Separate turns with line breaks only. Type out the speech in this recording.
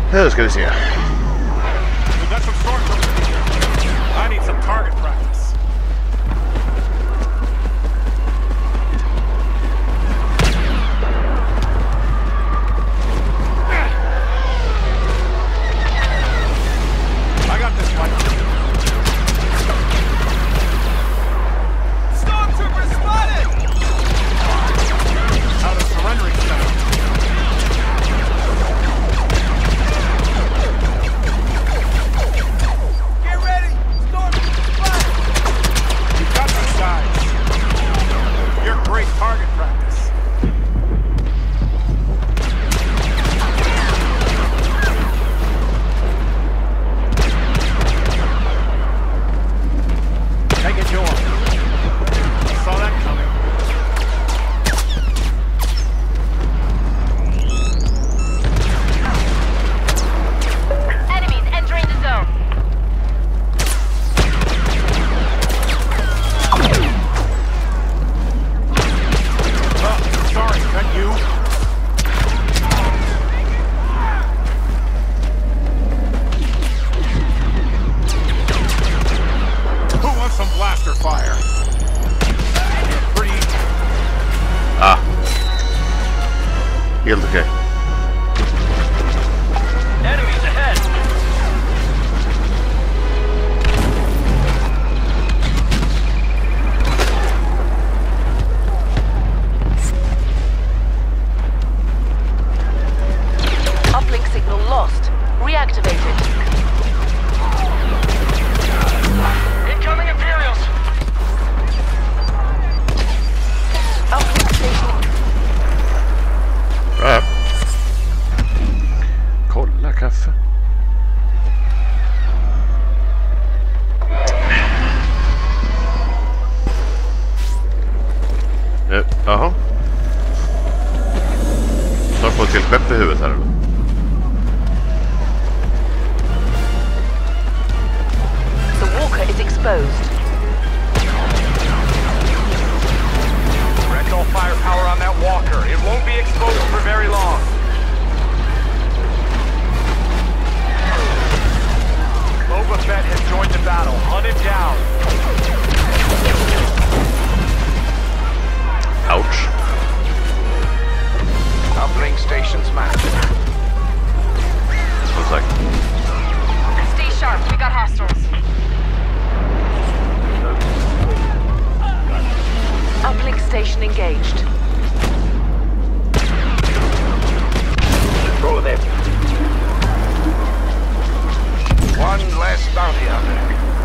Nu ska vi se.
I need some target practice. I got this one. Stormtrooper spotted! How does surrendering sound? Get ready! Stormtrooper spotted! You got these guys. You're great target practice. Take it to him. Saw that coming.
Enemies entering the zone.
Sorry, is that you? Who wants some blaster fire? Pretty.
Ah. Helt okej.
Enemies ahead.
Uplink signal lost. Reactivated.
Incoming Imperials.
Uplink station.
Bra. Kolla kaffe. Jaha. Tar på ett helt skepp i huvudet här eller?
The walker is exposed.
Direct all firepower on that walker. It won't be exposed for very long. Boba Fett has joined the battle. Hunt him down.
Ouch.
Uplink stations mapped.
One sec.
Stay sharp. We got hostiles. Uplink station engaged.
One less bounty hunter.